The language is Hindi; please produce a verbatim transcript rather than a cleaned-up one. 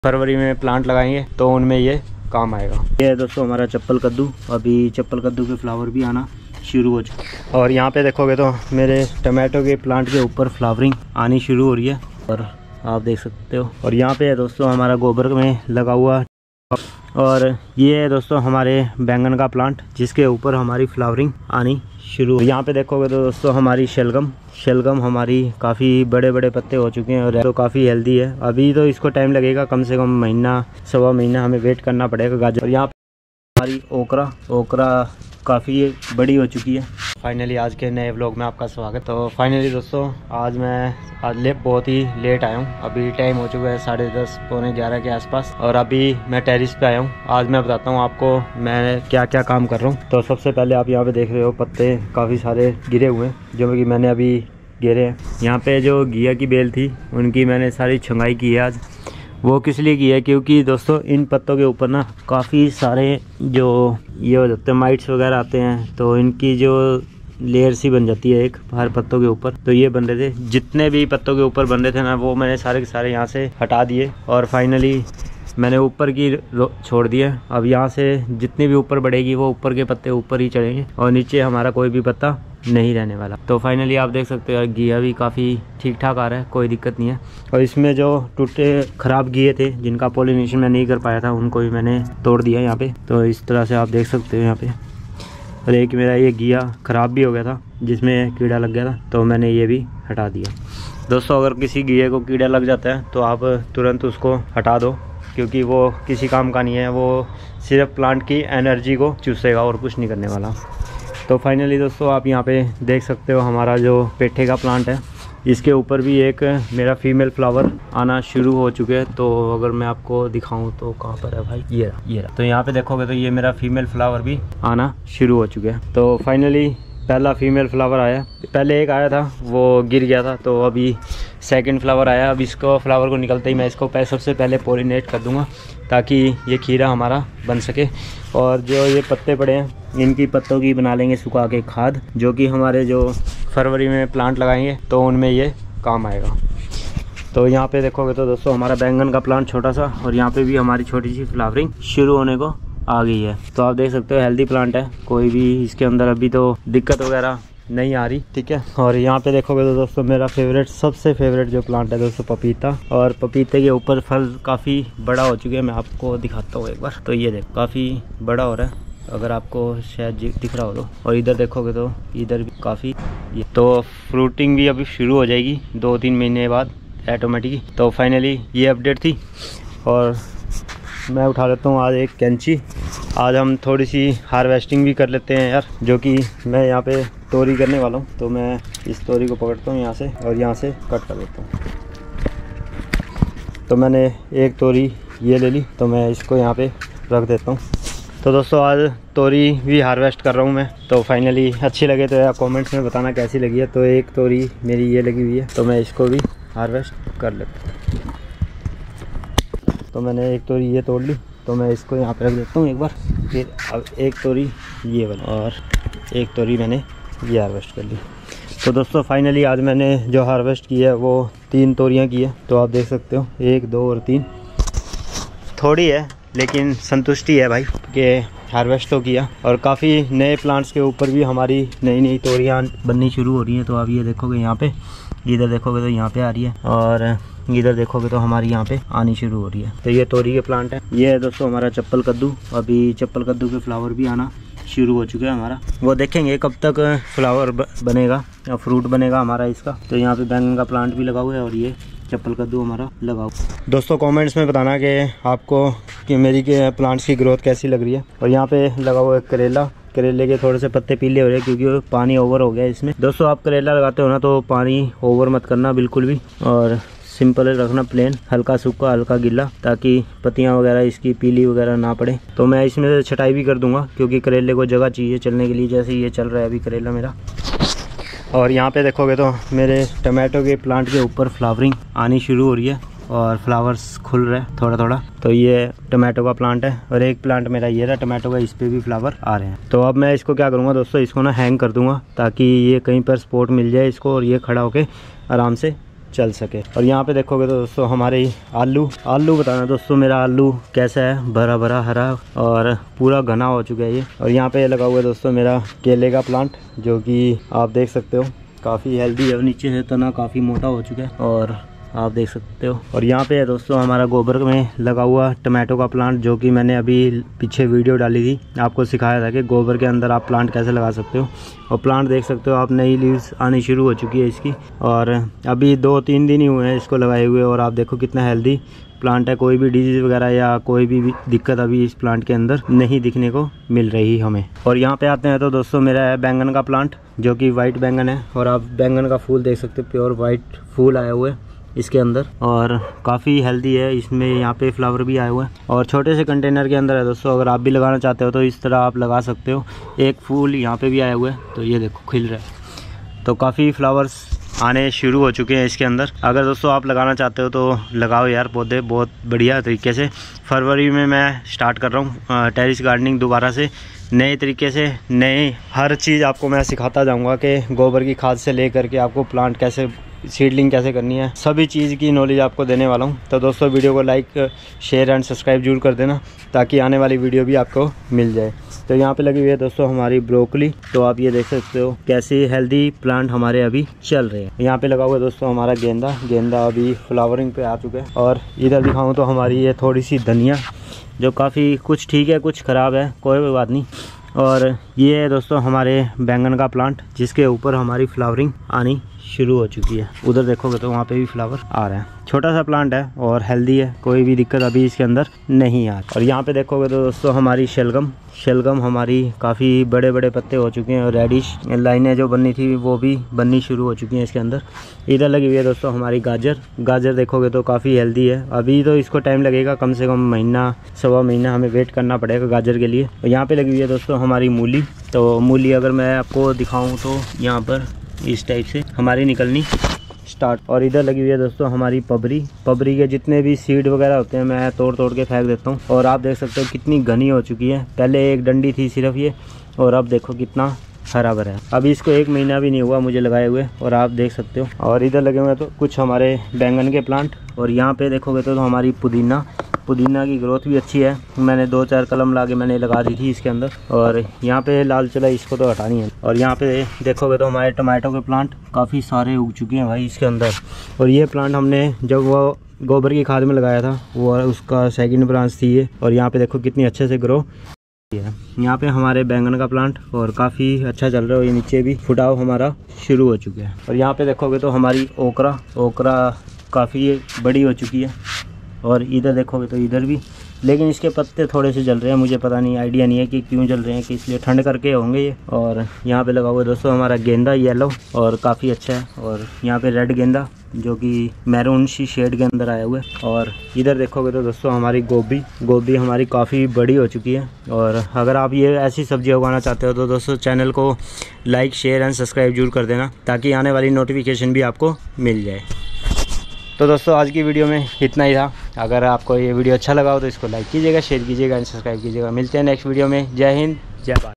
फरवरी में प्लांट लगाएंगे तो उनमें ये काम आएगा। ये है दोस्तों हमारा चप्पल कद्दू। अभी चप्पल कद्दू के फ्लावर भी आना शुरू हो चुके और यहाँ पे देखोगे तो मेरे टमाटो के प्लांट के ऊपर फ्लावरिंग आनी शुरू हो रही है और आप देख सकते हो। और यहाँ पे है दोस्तों हमारा गोबर में लगा हुआ और ये है दोस्तों हमारे बैंगन का प्लांट जिसके ऊपर हमारी फ्लावरिंग आनी शुरू। यहाँ पे देखोगे तो दोस्तों हमारी शलगम शलगम हमारी काफ़ी बड़े बड़े पत्ते हो चुके हैं और तो काफ़ी हेल्दी है। अभी तो इसको टाइम लगेगा, कम से कम महीना सवा महीना हमें वेट करना पड़ेगा गाजर। और यहाँ पे हमारी ओकरा ओकरा काफ़ी बड़ी हो चुकी है। फाइनली आज के नए व्लॉग में आपका स्वागत। तो फाइनली दोस्तों आज मैं आज ले बहुत ही लेट आया हूँ। अभी टाइम हो चुका है साढ़े दस पौने ग्यारह के आसपास और अभी मैं टेरिस पे आया हूँ। आज मैं बताता हूँ आपको मैं क्या क्या काम कर रहा हूँ। तो सबसे पहले आप यहाँ पे देख रहे हो पत्ते काफ़ी सारे गिरे हुए हैं जो कि मैंने अभी गिरे हैं। यहाँ पे जो घिया की बेल थी उनकी मैंने सारी छंगाई की है आज। वो किस लिए की है क्योंकि दोस्तों इन पत्तों के ऊपर ना काफ़ी सारे जो ये हो जाते हैं माइट्स वगैरह आते हैं, तो इनकी जो लेयर सी बन जाती है एक हर पत्तों के ऊपर। तो ये बन रहे थे, जितने भी पत्तों के ऊपर बन रहे थे ना वो मैंने सारे के सारे यहाँ से हटा दिए और फाइनली मैंने ऊपर की छोड़ दिया। अब यहाँ से जितनी भी ऊपर बढ़ेगी वो ऊपर के पत्ते ऊपर ही चढ़ेंगे और नीचे हमारा कोई भी पत्ता नहीं रहने वाला। तो फाइनली आप देख सकते हो घिया भी काफ़ी ठीक ठाक आ रहा है, कोई दिक्कत नहीं है। और इसमें जो टूटे ख़राब घिए थे जिनका पॉलिनेशन मैं नहीं कर पाया था उनको भी मैंने तोड़ दिया यहाँ पे। तो इस तरह से आप देख सकते हो यहाँ पे। और एक मेरा ये घिया ख़राब भी हो गया था जिसमें कीड़ा लग गया था, तो मैंने ये भी हटा दिया। दोस्तों अगर किसी घिए को कीड़ा लग जाता है तो आप तुरंत उसको हटा दो क्योंकि वो किसी काम का नहीं है, वो सिर्फ प्लांट की एनर्जी को चूसेगा और कुछ नहीं करने वाला। तो फाइनली दोस्तों आप यहाँ पे देख सकते हो हमारा जो पेठे का प्लांट है इसके ऊपर भी एक मेरा फीमेल फ्लावर आना शुरू हो चुके हैं। तो अगर मैं आपको दिखाऊं तो कहाँ पर है भाई, ये रहा ये रहा। तो यहाँ पे देखोगे तो ये मेरा फीमेल फ्लावर भी आना शुरू हो चुके हैं। तो फाइनली पहला फीमेल फ्लावर आया, पहले एक आया था वो गिर गया था, तो अभी सेकंड फ्लावर आया। अब इसको फ्लावर को निकलते ही मैं इसको सबसे पहले पोलिनेट कर दूंगा ताकि ये खीरा हमारा बन सके। और जो ये पत्ते पड़े हैं इनकी पत्तों की बना लेंगे सुखा के खाद, जो कि हमारे जो फरवरी में प्लांट लगाएंगे तो उनमें ये काम आएगा। तो यहाँ पे देखोगे तो दोस्तों हमारा बैंगन का प्लांट छोटा सा और यहाँ पे भी हमारी छोटी सी फ्लावरिंग शुरू होने को आ गई है। तो आप देख सकते हो हेल्दी प्लांट है, कोई भी इसके अंदर अभी तो दिक्कत वगैरह नहीं आ रही, ठीक है। और यहाँ पे देखोगे तो दोस्तों मेरा फेवरेट सबसे फेवरेट जो प्लांट है दोस्तों पपीता। और पपीते के ऊपर फल काफ़ी बड़ा हो चुके हैं, मैं आपको दिखाता हूँ एक बार। तो ये देखो काफ़ी बड़ा हो रहा है, अगर आपको शायद दिख रहा हो तो। और इधर देखोगे तो इधर भी काफ़ी, ये तो फ्रूटिंग भी अभी शुरू हो जाएगी दो तीन महीने बाद ऑटोमेटिक। तो फाइनली ये अपडेट थी और मैं उठा लेता हूँ आज एक कैंची। आज हम थोड़ी सी हार्वेस्टिंग भी कर लेते हैं यार, जो कि मैं यहाँ पे तोरी करने वाला हूँ। तो मैं इस तोरी को पकड़ता हूँ यहाँ से और यहाँ से कट कर देता हूँ। तो मैंने एक तोरी ये ले ली, तो मैं इसको यहाँ पे रख देता हूँ। तो दोस्तों आज तोरी भी हार्वेस्ट कर रहा हूँ मैं। तो फाइनली अच्छी लगे तो यार कमेंट्स में बताना कैसी लगी है। तो एक तोरी मेरी ये लगी हुई है, तो मैं इसको भी हार्वेस्ट कर लेता हूँ। तो मैंने एक तोरी ये तोड़ ली, तो मैं इसको यहाँ पे रख देता हूँ एक बार। फिर अब एक तोरी ये वाली और एक तोरी मैंने ये हार्वेस्ट कर ली। तो दोस्तों फाइनली आज मैंने जो हार्वेस्ट की है वो तीन तोरियाँ की है। तो आप देख सकते हो एक दो और तीन, थोड़ी है लेकिन संतुष्टि है भाई कि हार्वेस्ट तो किया। और काफ़ी नए प्लांट्स के ऊपर भी हमारी नई नई तोरियाँ बननी शुरू हो रही हैं। तो आप ये देखोगे यहाँ पे, इधर देखोगे तो यहाँ पे आ रही है और इधर देखोगे तो हमारी यहाँ पे आनी शुरू हो रही है। तो ये तोरी के प्लांट है। ये है दोस्तों हमारा चप्पल कद्दू। अभी चप्पल कद्दू के फ्लावर भी आना शुरू हो चुके हैं हमारा, वो देखेंगे कब तक फ्लावर बनेगा और फ्रूट बनेगा हमारा इसका। तो यहाँ पे बैंगन का प्लांट भी लगा हुआ है और ये चप्पल कद्दू हमारा लगा हुआ। दोस्तों कमेंट्स में बताना कि आपको कि मेरी के प्लांट्स की ग्रोथ कैसी लग रही है। और यहाँ पे लगा हुआ है करेला। करेले के थोड़े से पत्ते पीले हो रहे हैं क्योंकि पानी ओवर हो गया है इसमें। दोस्तों आप करेला लगाते हो ना तो पानी ओवर मत करना बिल्कुल भी, और सिंपल रखना प्लेन, हल्का सूखा हल्का गीला, ताकि पत्तियां वगैरह इसकी पीली वगैरह ना पड़े। तो मैं इसमें से छटाई भी कर दूंगा क्योंकि करेले को जगह चाहिए चलने के लिए, जैसे ये चल रहा है अभी करेला मेरा। और यहाँ पे देखोगे तो मेरे टमाटो के प्लांट के ऊपर फ्लावरिंग आनी शुरू हो रही है और फ्लावर्स खुल रहे हैं थोड़ा थोड़ा। तो ये टमाटो का प्लांट है और एक प्लांट मेरा ये रहा टमाटो का, इस पे भी फ्लावर आ रहे हैं। तो अब मैं इसको क्या करूँगा दोस्तों, इसको ना हैंग कर दूंगा ताकि ये कहीं पर सपोर्ट मिल जाए इसको और ये खड़ा होके आराम से चल सके। और यहाँ पे देखोगे तो दोस्तों हमारे आलू आलू बताना दोस्तों, मेरा आलू कैसा है, भरा भरा हरा और पूरा घना हो चुका है ये। और यहाँ पे लगा हुआ है दोस्तों मेरा केले का प्लांट, जो कि आप देख सकते हो काफ़ी हेल्दी है। नीचे से तना काफ़ी मोटा हो चुका है और आप देख सकते हो। और यहाँ पे है दोस्तों हमारा गोबर में लगा हुआ टमाटो का प्लांट, जो कि मैंने अभी पीछे वीडियो डाली थी, आपको सिखाया था कि गोबर के अंदर आप प्लांट कैसे लगा सकते हो। और प्लांट देख सकते हो आप, नई लीव्स आनी शुरू हो चुकी है इसकी, और अभी दो तीन दिन ही हुए हैं इसको लगाए हुए। और आप देखो कितना हेल्दी प्लांट है, कोई भी डिजीज़ वगैरह या कोई भी दिक्कत अभी इस प्लांट के अंदर नहीं दिखने को मिल रही हमें। और यहाँ पे आते हैं तो दोस्तों मेरा है बैंगन का प्लांट, जो कि वाइट बैंगन है। और आप बैंगन का फूल देख सकते हो, प्योर वाइट फूल आए हुए इसके अंदर और काफ़ी हेल्दी है। इसमें यहाँ पे फ्लावर भी आए हुए हैं और छोटे से कंटेनर के अंदर है दोस्तों। अगर आप भी लगाना चाहते हो तो इस तरह आप लगा सकते हो। एक फूल यहाँ पे भी आए हुए हैं, तो ये देखो खिल रहा है। तो काफ़ी फ्लावर्स आने शुरू हो चुके हैं इसके अंदर। अगर दोस्तों आप लगाना चाहते हो तो लगाओ यार पौधे, बहुत बढ़िया तरीके से। फरवरी में मैं स्टार्ट कर रहा हूँ टेरेस गार्डनिंग दोबारा से, नए तरीके से, नए हर चीज़ आपको मैं सिखाता जाऊँगा कि गोबर की खाद से लेकर के आपको प्लांट कैसे, सीडलिंग कैसे करनी है, सभी चीज़ की नॉलेज आपको देने वाला हूँ। तो दोस्तों वीडियो को लाइक, शेयर एंड सब्सक्राइब जरूर कर देना, ताकि आने वाली वीडियो भी आपको मिल जाए। तो यहाँ पे लगी हुई है दोस्तों हमारी ब्रोकली, तो आप ये देख सकते हो कैसे हेल्दी प्लांट हमारे अभी चल रहे हैं। यहाँ पे लगा हुआ है दोस्तों हमारा गेंदा, गेंदा अभी फ्लावरिंग पे आ चुका है। और इधर दिखाऊँ तो हमारी ये थोड़ी सी धनिया, जो काफ़ी कुछ ठीक है कुछ ख़राब है, कोई भी बात नहीं। और ये है दोस्तों हमारे बैंगन का प्लांट, जिसके ऊपर हमारी फ्लावरिंग आनी शुरू हो चुकी है। उधर देखोगे तो वहाँ पे भी फ्लावर आ रहा है। छोटा सा प्लांट है और हेल्दी है, कोई भी दिक्कत अभी इसके अंदर नहीं आ रही। और यहाँ पे देखोगे तो दोस्तों हमारी शलगम शलगम हमारी काफ़ी बड़े बड़े पत्ते हो चुके हैं और रेडिश लाइनें जो बननी थी वो भी बननी शुरू हो चुकी हैं इसके अंदर। इधर लगी हुई है दोस्तों हमारी गाजर, गाजर देखोगे तो काफ़ी हेल्दी है। अभी तो इसको टाइम लगेगा, कम से कम महीना सवा महीना हमें वेट करना पड़ेगा गाजर के लिए। और यहाँ पे लगी हुई है दोस्तों हमारी मूली, तो मूली अगर मैं आपको दिखाऊँ तो यहाँ पर इस टाइप से हमारी निकलनी स्टार्ट। और इधर लगी हुई है दोस्तों हमारी पबरी, पबरी के जितने भी सीड वगैरह होते हैं मैं तोड़ तोड़ के फेंक देता हूँ। और आप देख सकते हो कितनी घनी हो चुकी है, पहले एक डंडी थी सिर्फ ये, और अब देखो कितना हरा भरा है। अभी इसको एक महीना भी नहीं हुआ मुझे लगाए हुए, और आप देख सकते हो। और इधर लगे हुए तो कुछ हमारे बैंगन के प्लांट। और यहाँ पे देखोगे तो, तो हमारी पुदीना, पुदीना की ग्रोथ भी अच्छी है। मैंने दो चार कलम लाके मैंने लगा दी थी इसके अंदर। और यहाँ पे लाल चला, इसको तो हटानी है। और यहाँ पे देखोगे तो हमारे टमाटो के प्लांट काफ़ी सारे उग चुके हैं भाई इसके अंदर। और ये प्लांट हमने जब वो गोबर की खाद में लगाया था, वो उसका सेकंड ब्रांच थी ये। और यहाँ पे देखो कितनी अच्छे से ग्रो है। यहाँ पे हमारे बैंगन का प्लांट और काफ़ी अच्छा चल रहा है। ये नीचे भी फुटाव हमारा शुरू हो चुका है। और यहाँ पे देखोगे तो हमारी ओकरा ओकरा काफ़ी बड़ी हो चुकी है। और इधर देखोगे तो इधर भी, लेकिन इसके पत्ते थोड़े से जल रहे हैं, मुझे पता नहीं, आइडिया नहीं है कि क्यों जल रहे हैं, कि इसलिए ठंड करके होंगे ये। और यहाँ पे लगा हुआ है दोस्तों हमारा गेंदा येलो, और काफ़ी अच्छा है। और यहाँ पे रेड गेंदा जो कि मैरून सी शेड के अंदर आया हुआ है। और इधर देखोगे तो दोस्तों हमारी गोभी गोभी हमारी काफ़ी बड़ी हो चुकी है। और अगर आप ये ऐसी सब्जियां उगाना चाहते हो तो दोस्तों चैनल को लाइक, शेयर एंड सब्सक्राइब जरूर कर देना, ताकि आने वाली नोटिफिकेशन भी आपको मिल जाए। तो दोस्तों आज की वीडियो में इतना ही था। अगर आपको ये वीडियो अच्छा लगा हो तो इसको लाइक कीजिएगा, शेयर कीजिएगा एंड सब्सक्राइब कीजिएगा। मिलते हैं नेक्स्ट वीडियो में। जय हिंद, जय भारत।